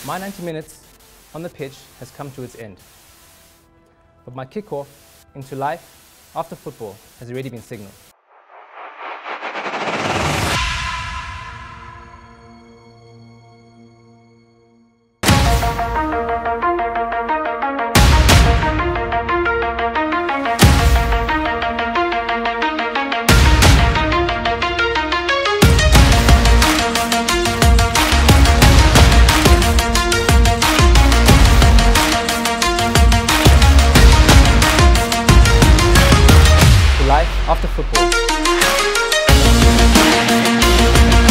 My 90 minutes on the pitch has come to its end, but my kickoff into life after football has already been signalled. Life after football.